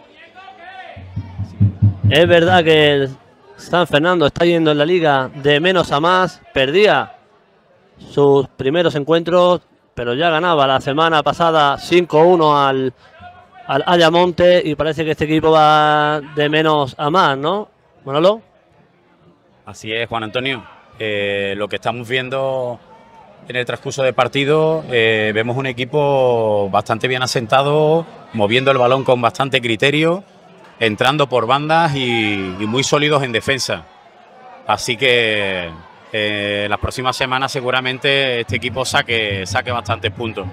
Es verdad que el San Fernando está yendo en la liga de menos a más. Perdía sus primeros encuentros, pero ya ganaba la semana pasada 5-1 al Ayamonte y parece que este equipo va de menos a más, ¿no, Manolo? Así es, Juan Antonio. Lo que estamos viendo en el transcurso del partido, vemos un equipo bastante bien asentado, moviendo el balón con bastante criterio, entrando por bandas y muy sólidos en defensa. Así que las próximas semanas seguramente este equipo saque bastantes puntos.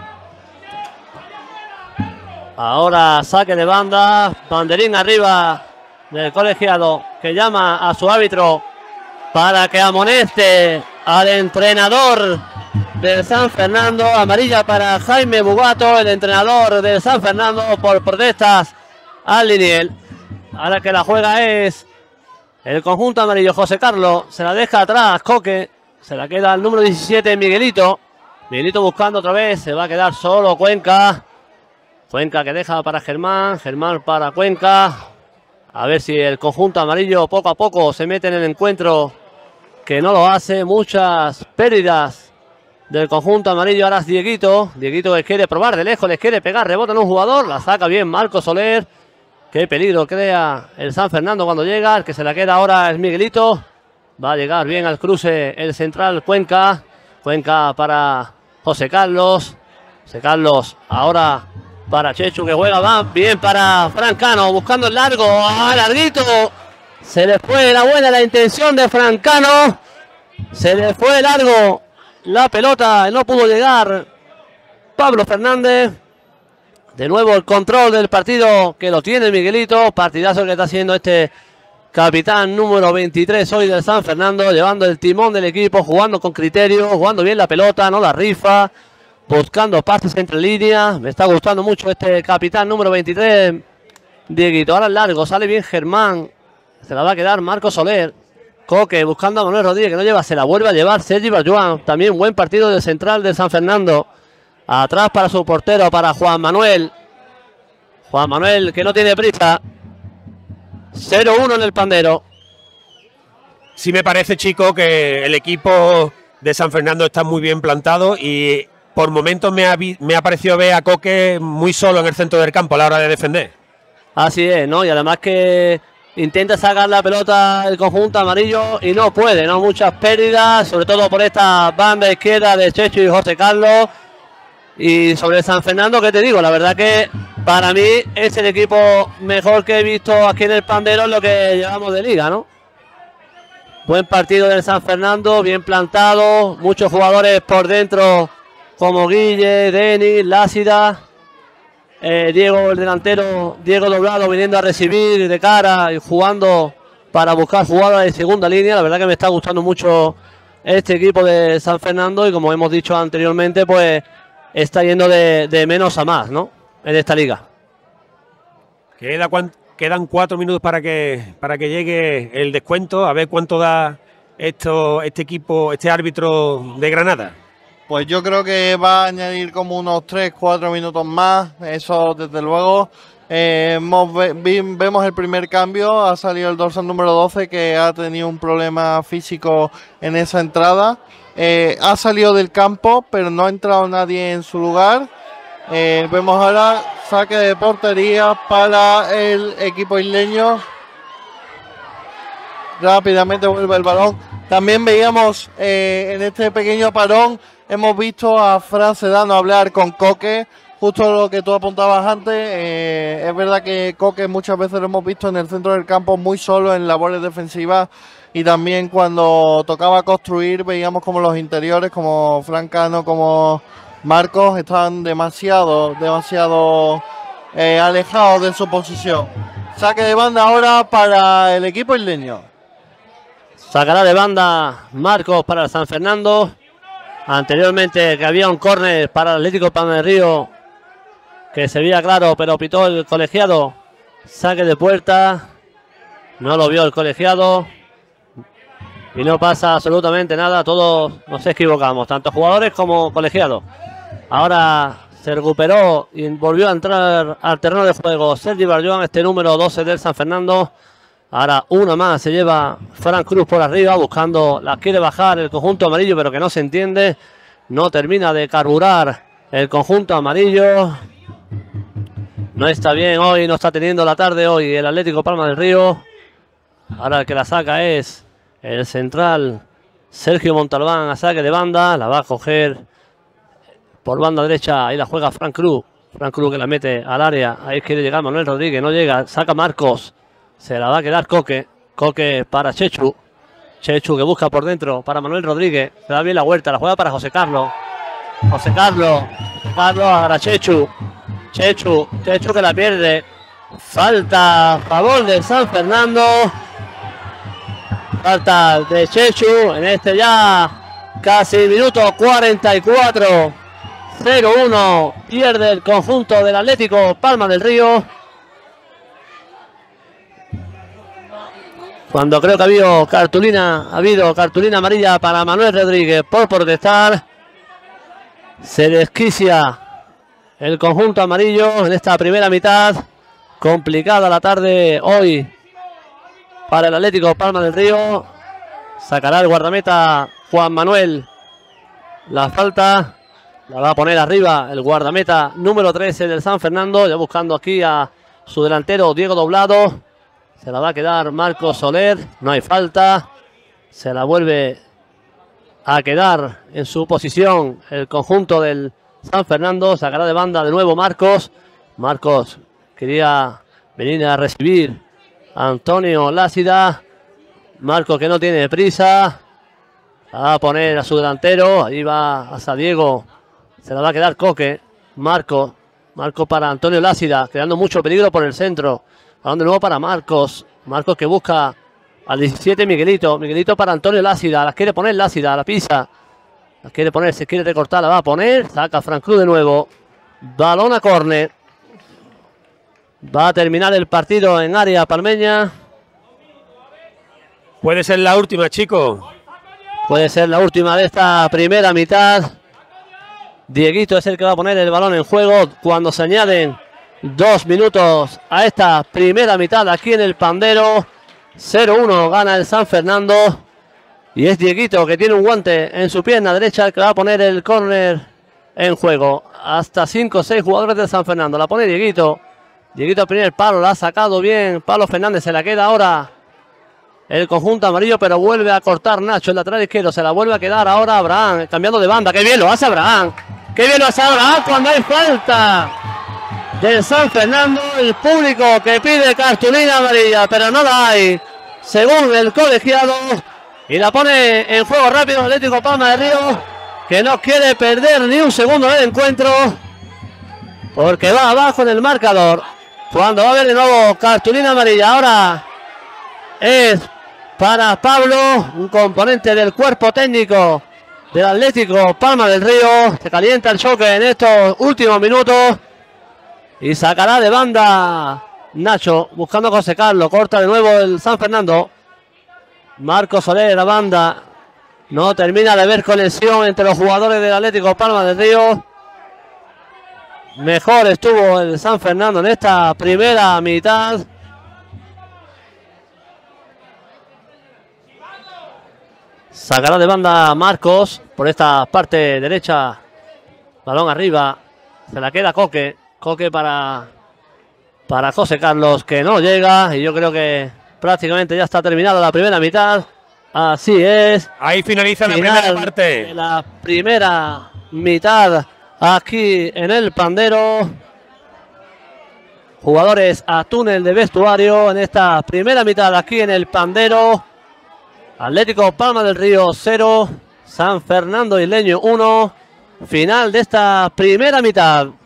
Ahora saque de banda, banderín arriba del colegiado que llama a su árbitro para que amoneste al entrenador del San Fernando. Amarilla para Jaime Bugato, el entrenador del San Fernando, por protestas al liniel. Ahora que la juega es el conjunto amarillo. José Carlos se la deja atrás, Coque, se la queda el número 17, Miguelito. Miguelito buscando otra vez, se va a quedar solo Cuenca. Cuenca que deja para Germán, Germán para Cuenca. A ver si el conjunto amarillo poco a poco se mete en el encuentro, que no lo hace. Muchas pérdidas del conjunto amarillo. Ahora es Dieguito. Dieguito que quiere probar de lejos, les quiere pegar, rebota en un jugador, la saca bien Marco Soler. Qué peligro crea el San Fernando cuando llega. El que se la queda ahora es Miguelito. Va a llegar bien al cruce el central Cuenca. Cuenca para José Carlos. José Carlos ahora para Chechu que juega, va bien para Francano, buscando el largo, larguito. Se le fue la buena la intención de Francano. Se le fue largo la pelota, no pudo llegar Pablo Fernández. De nuevo el control del partido que lo tiene Miguelito. Partidazo que está haciendo este capitán número 23 hoy del San Fernando, llevando el timón del equipo, jugando con criterio, jugando bien la pelota, no la rifa, buscando pases entre líneas. Me está gustando mucho este capitán número 23, Dieguito. Ahora el largo, sale bien Germán, se la va a quedar Marco Soler. Coque buscando a Manuel Rodríguez, que no lleva, se la vuelve a llevar Sergi Barjuan. También buen partido del central de San Fernando. Atrás para su portero, para Juan Manuel. Juan Manuel que no tiene prisa. 0-1 en el Pandero. Sí me parece, chico, que el equipo de San Fernando está muy bien plantado y por momentos me ha parecido ver a Coque muy solo en el centro del campo a la hora de defender. Así es, ¿no? Y además que intenta sacar la pelota el conjunto amarillo y no puede, ¿no? Muchas pérdidas, sobre todo por esta banda izquierda de Checho y José Carlos. Y sobre el San Fernando, ¿qué te digo? La verdad que para mí es el equipo mejor que he visto aquí en el Pandero en lo que llevamos de liga, ¿no? Buen partido del San Fernando, bien plantado, muchos jugadores por dentro como Guille, Denis, Lácida, Diego el delantero, Diego Doblado viniendo a recibir de cara y jugando para buscar jugadas de segunda línea. La verdad que me está gustando mucho este equipo de San Fernando y como hemos dicho anteriormente, pues está yendo de menos a más, ¿no? En esta liga. Quedan 4 minutos para que llegue el descuento. A ver cuánto da este equipo, este árbitro de Granada. Pues yo creo que va a añadir como unos 3-4 minutos más. Eso desde luego. Vemos el primer cambio. Ha salido el dorsal número 12 que ha tenido un problema físico en esa entrada. Ha salido del campo, pero no ha entrado nadie en su lugar. Vemos ahora saque de portería para el equipo isleño. Rápidamente vuelve el balón. También veíamos en este pequeño parón, hemos visto a Fran Sedano hablar con Coque, justo lo que tú apuntabas antes. Es verdad que Coque muchas veces lo hemos visto en el centro del campo muy solo en labores defensivas, y también cuando tocaba construir veíamos como los interiores, como Fran Cano, como Marcos, estaban demasiado alejados de su posición. Saque de banda ahora para el equipo isleño. Sacará de banda Marcos para el San Fernando. Anteriormente que había un córner para el Atlético Palma del Río que se veía claro, pero pitó el colegiado. Saque de puerta. No lo vio el colegiado. Y no pasa absolutamente nada. Todos nos equivocamos, tanto jugadores como colegiados. Ahora se recuperó y volvió a entrar al terreno de juego Sergi Barjoan, este número 12 del San Fernando. Ahora una más se lleva Fran Cruz por arriba, buscando, la quiere bajar el conjunto amarillo, pero que no se entiende. No termina de carburar el conjunto amarillo. No está bien hoy, no está teniendo la tarde hoy el Atlético Palma del Río. Ahora el que la saca es el central Sergio Montalbán a saque de banda. La va a coger por banda derecha, ahí la juega Fran Cruz. Fran Cruz que la mete al área, ahí quiere llegar Manuel Rodríguez, no llega, saca Marcos. Se la va a quedar Coque. Coque para Chechu. Chechu que busca por dentro para Manuel Rodríguez. Se da bien la vuelta. La juega para José Carlos. José Carlos. Ahora Chechu. Chechu que la pierde. Falta a favor de San Fernando. Falta de Chechu. En este ya casi minuto 44. 0-1. Pierde el conjunto del Atlético Palma del Río. Cuando creo que ha habido cartulina amarilla para Manuel Rodríguez por protestar. Se desquicia el conjunto amarillo en esta primera mitad. Complicada la tarde hoy para el Atlético Palma del Río. Sacará el guardameta Juan Manuel. La falta la va a poner arriba el guardameta número 13 del San Fernando. Ya buscando aquí a su delantero Diego Doblado. Se la va a quedar Marcos Soler. No hay falta. Se la vuelve a quedar en su posición el conjunto del San Fernando. Sacará de banda de nuevo Marcos. Marcos quería venir a recibir a Antonio Lácida. Marcos que no tiene prisa. Va a poner a su delantero. Ahí va hasta Diego. Se la va a quedar Coque. Marcos para Antonio Lácida. Creando mucho peligro por el centro. Balón de nuevo para Marcos. Marcos que busca al 17 Miguelito. Miguelito para Antonio Lácida. La quiere poner Lácida. La pisa. La quiere poner. Se quiere recortar. La va a poner. Saca Fran Cruz de nuevo. Balón a córner. Va a terminar el partido en área palmeña. Puede ser la última, chicos. Puede ser la última de esta primera mitad. Dieguito es el que va a poner el balón en juego cuando se añaden 2 minutos a esta primera mitad aquí en el Pandero. 0-1 gana el San Fernando. Y es Dieguito que tiene un guante en su pierna derecha el que va a poner el córner en juego. Hasta 5 o 6 jugadores del San Fernando. La pone Dieguito. Dieguito al primer palo. La ha sacado bien Pablo Fernández. Se la queda ahora el conjunto amarillo, pero vuelve a cortar Nacho, el lateral izquierdo. Se la vuelve a quedar ahora Abraham, cambiando de banda. ¡Qué bien lo hace Abraham! ¡Qué bien lo hace Abraham cuando hay falta del San Fernando! El público que pide cartulina amarilla, pero no la hay, según el colegiado. Y la pone en juego rápido el Atlético Palma del Río, que no quiere perder ni un segundo del encuentro, porque va abajo en el marcador. Cuando va a haber de nuevo cartulina amarilla, ahora es para Pablo, un componente del cuerpo técnico del Atlético Palma del Río. Se calienta el choque en estos últimos minutos y sacará de banda Nacho buscando a José Carlos. Corta de nuevo el San Fernando. Marcos Soler, la banda. No termina de haber conexión entre los jugadores del Atlético Palma del Río. Mejor estuvo el San Fernando en esta primera mitad. Sacará de banda Marcos por esta parte derecha. Balón arriba. Se la queda Coque. Coque para José Carlos, que no llega. Y yo creo que prácticamente ya está terminada la primera mitad. Así es. Ahí finaliza la primera parte. La primera mitad aquí en el Pandero. Jugadores a túnel de vestuario en esta primera mitad aquí en el Pandero. Atlético Palma del Río 0, San Fernando Isleño 1. Final de esta primera mitad.